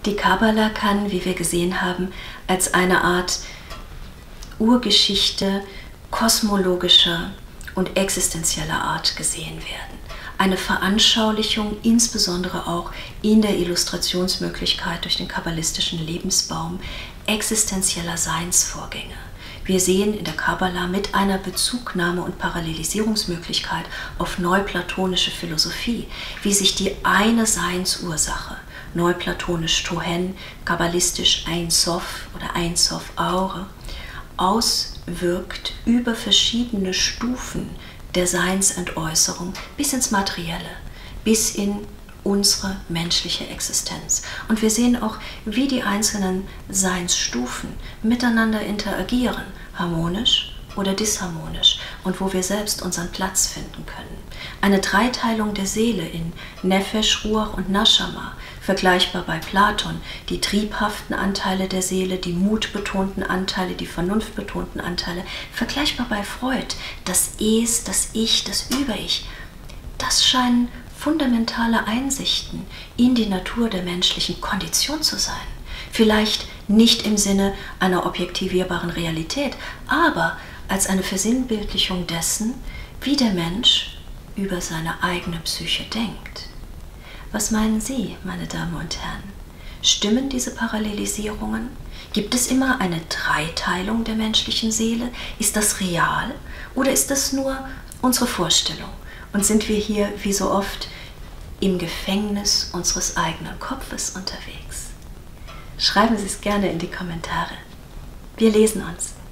Die Kabbala kann, wie wir gesehen haben, als eine Art Urgeschichte kosmologischer und existenzieller Art gesehen werden. Eine Veranschaulichung, insbesondere auch in der Illustrationsmöglichkeit durch den kabbalistischen Lebensbaum, existenzieller Seinsvorgänge. Wir sehen in der Kabbala mit einer Bezugnahme und Parallelisierungsmöglichkeit auf neuplatonische Philosophie, wie sich die eine Seinsursache, neuplatonisch Tohen, kabbalistisch Ein Sof oder Ein Sof Aure, auswirkt über verschiedene Stufen der Seinsentäußerung bis ins Materielle, bis in unsere menschliche Existenz. Und wir sehen auch, wie die einzelnen Seinsstufen miteinander interagieren, harmonisch oder disharmonisch, und wo wir selbst unseren Platz finden können. Eine Dreiteilung der Seele in Nefesh, Ruach und Nashama, vergleichbar bei Platon, die triebhaften Anteile der Seele, die mutbetonten Anteile, die vernunftbetonten Anteile, vergleichbar bei Freud, das Es, das Ich, das Über-Ich. Das scheinen fundamentale Einsichten in die Natur der menschlichen Kondition zu sein. Vielleicht nicht im Sinne einer objektivierbaren Realität, aber als eine Versinnbildlichung dessen, wie der Mensch über seine eigene Psyche denkt. Was meinen Sie, meine Damen und Herren? Stimmen diese Parallelisierungen? Gibt es immer eine Dreiteilung der menschlichen Seele? Ist das real oder ist das nur unsere Vorstellung? Und sind wir hier, wie so oft, im Gefängnis unseres eigenen Kopfes unterwegs? Schreiben Sie es gerne in die Kommentare. Wir lesen uns.